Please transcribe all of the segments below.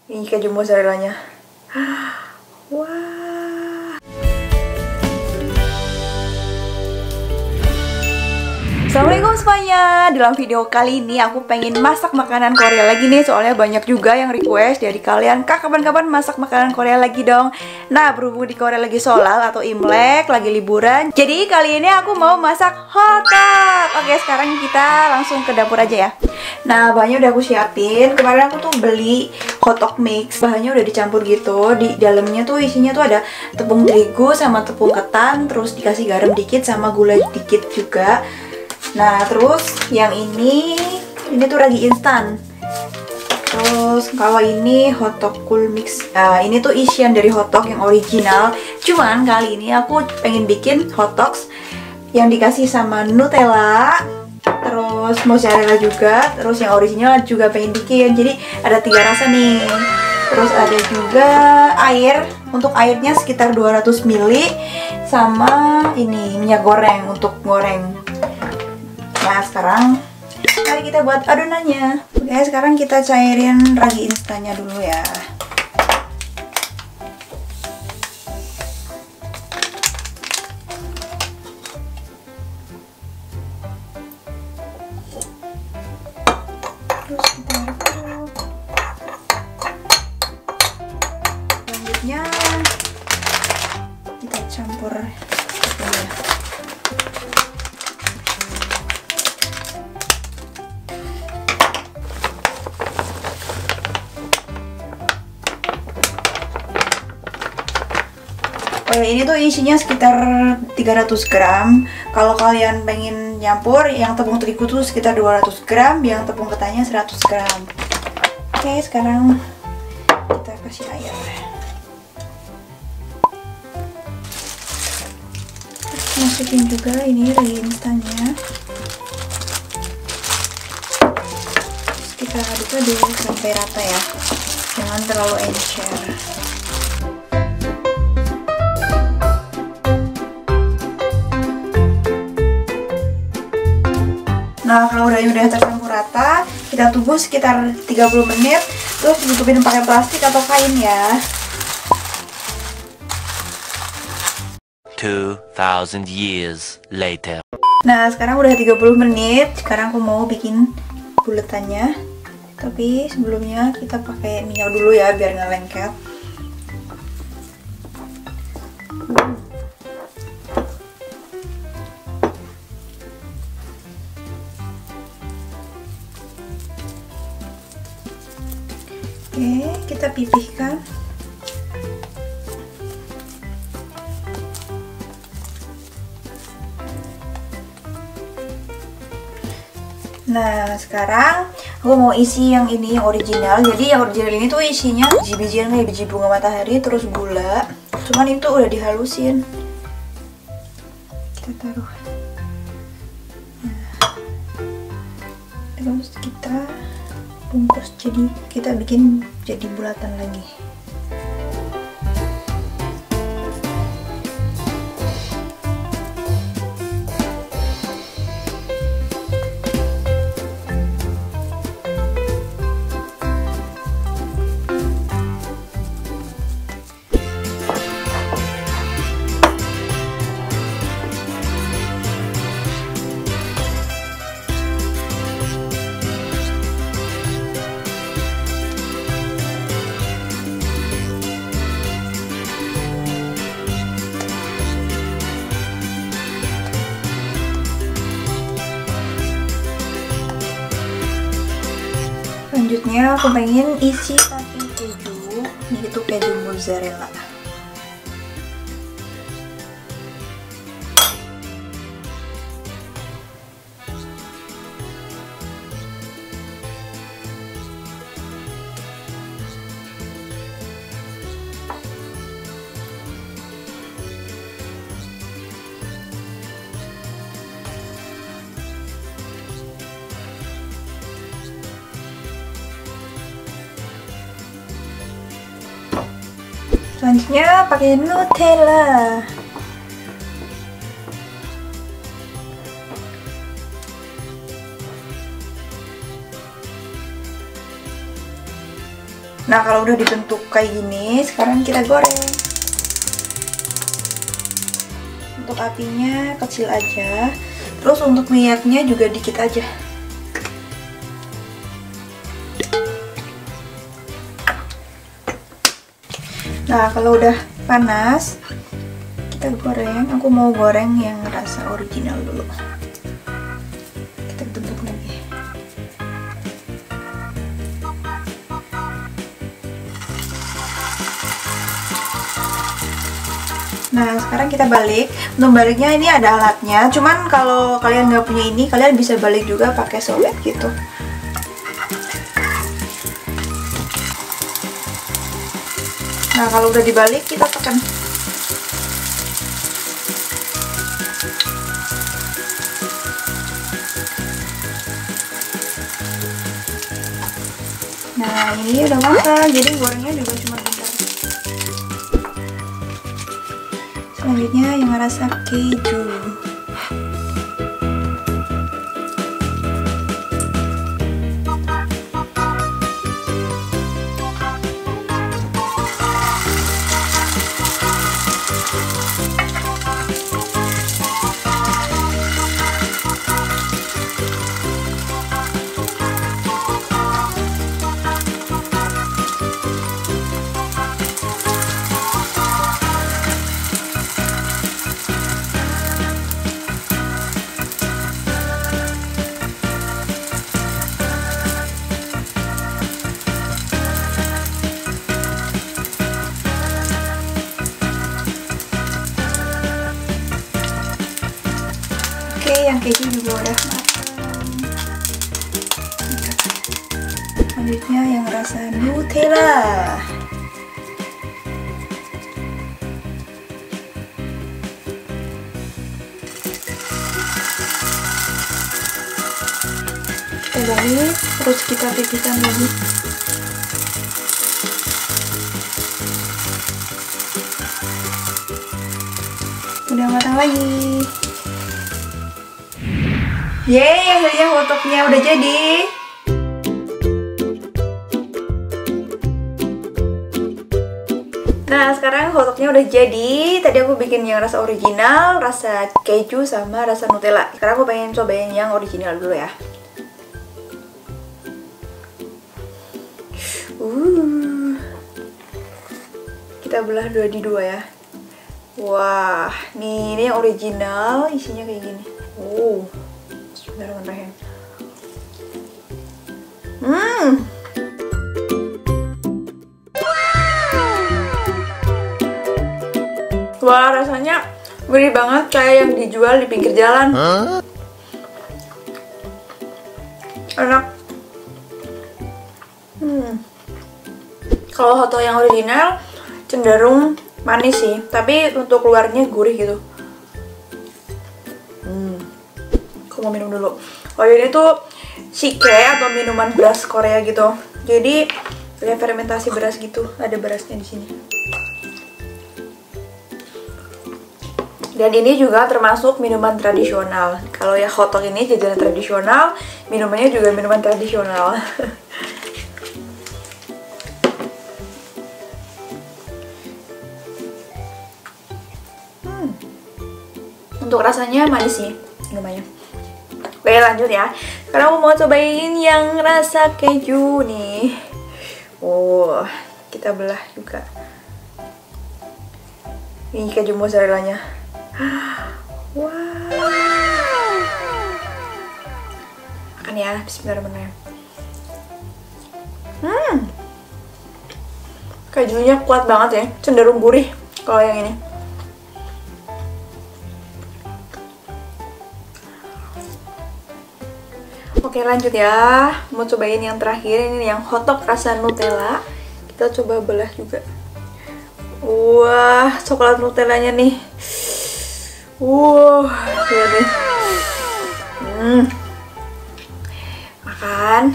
Ini keju mozzarellanya. Wah. Assalamualaikum semuanya. Dalam video kali ini aku pengen masak makanan Korea lagi nih. Soalnya banyak juga yang request dari kalian, Kak kapan-kapan masak makanan Korea lagi dong. Nah berhubung di Korea lagi Solal atau Imlek, lagi liburan, jadi kali ini aku mau masak hotteok. Oke, sekarang kita langsung ke dapur aja ya. Nah bahannya udah aku siapin. Kemarin aku tuh beli hotteok mix, bahannya udah dicampur gitu. Di dalamnya tuh isinya tuh ada tepung terigu sama tepung ketan, terus dikasih garam dikit sama gula dikit juga. Nah terus yang ini tuh ragi instan. Terus kalau ini hotteok cool mix, ini tuh isian dari hotteok yang original. Cuman kali ini aku pengen bikin hotteok yang dikasih sama Nutella, terus mozzarella juga, terus yang original juga pengen bikin. Jadi ada 3 rasa nih. Terus ada juga air, untuk airnya sekitar 200 ml, sama ini minyak goreng untuk goreng. Nah sekarang mari kita buat adonannya. Oke, sekarang kita cairin ragi instannya dulu ya. Terus kita aduk. Selanjutnya kita campur ya. Oh ya, ini tuh isinya sekitar 300 gram. Kalau kalian pengen nyampur, yang tepung terigu tuh sekitar 200 gram, yang tepung ketannya 100 gram. Oke, sekarang kita kasih air. Masukin juga ini ragi instannya. Terus kita aduk-aduk sampai rata ya. Jangan terlalu encer. Nah kalau udah tercampur rata, kita tunggu sekitar 30 menit. Terus ditutupin pakai plastik atau kain ya. 2000 years later. Nah sekarang udah 30 menit. Sekarang aku mau bikin buletannya. Tapi sebelumnya kita pakai minyak dulu ya biar nggak lengket. Oke, kita pipihkan. Nah, sekarang aku mau isi yang ini, yang original. Jadi yang original ini tuh isinya biji-bijian kayak biji bunga matahari, terus gula. Cuman itu udah dihalusin. Kita taruh. Nah, terus kita bungkus, jadi kita bikin jadi bulatan lagi. Selanjutnya aku pengen isi pakai keju. Ini itu keju mozzarella. Selanjutnya pakai Nutella. Nah, kalau udah dibentuk kayak gini, sekarang kita goreng. Untuk apinya kecil aja. Terus untuk minyaknya juga dikit aja. Nah, kalau udah panas, kita goreng. Aku mau goreng yang rasa original dulu. Kita tutup lagi. Nah, sekarang kita balik. Untuk baliknya ini ada alatnya. Cuman kalau kalian nggak punya ini, kalian bisa balik juga pakai sobek gitu. Nah, kalau udah dibalik, kita tekan. Nah, ini udah masak, jadi gorengnya juga cuma bentar. Selanjutnya yang rasa keju. Oke, yang keju juga udah matang. Selanjutnya yang rasa Nutella. Kita balik, terus kita pipihkan lagi. Udah matang lagi. Yeay, akhirnya hotdognya udah jadi. Nah, sekarang hotdognya udah jadi. Tadi aku bikin yang rasa original, rasa keju, sama rasa Nutella. Sekarang aku pengen cobain yang original dulu ya. Kita belah dua di dua ya. Wah, nih ini yang original, isinya kayak gini. Bismillahirrahmanirrahim. Wah, rasanya gurih banget kayak yang dijual di pinggir jalan. Enak. Kalau hotdog yang original cenderung manis sih, tapi untuk luarnya gurih gitu. Aku mau minum dulu. Oh, ini tuh shike atau minuman beras Korea gitu. Jadi kayak fermentasi beras gitu, ada berasnya di sini. Dan ini juga termasuk minuman tradisional. Kalau ya hotdog ini jajanan tradisional, minumannya juga minuman tradisional. Untuk rasanya manis sih minumannya. Oke, lanjut ya. Sekarang aku mau cobain yang rasa keju nih. Kita belah juga. Ini keju mozzarellanya. Wow. Makan ya, bismillahirrahmanirrahim. Kejunya kuat banget ya, cenderung gurih kalau yang ini. Oke, lanjut ya. Mau cobain yang terakhir, ini yang hotdog rasa Nutella. Kita coba belah juga. Wah, coklat Nutellanya nih. Lihat nih. Makan.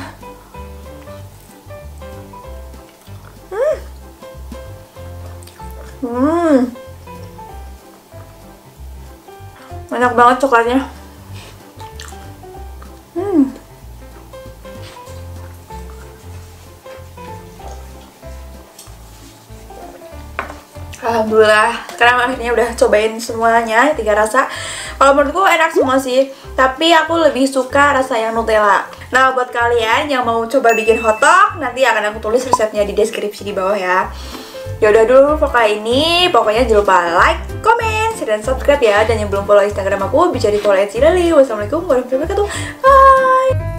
Enak banget coklatnya. Alhamdulillah, sekarang akhirnya udah cobain semuanya 3 rasa. Kalau menurutku enak semua sih, tapi aku lebih suka rasa yang Nutella. Nah, buat kalian yang mau coba bikin hotdog, nanti akan aku tulis resepnya di deskripsi di bawah ya. Yaudah dulu vlog kali ini, pokoknya jangan lupa like, comment, share, dan subscribe ya. Dan yang belum follow Instagram aku bisa di follow @silali. Wassalamualaikum warahmatullahi wabarakatuh. Bye.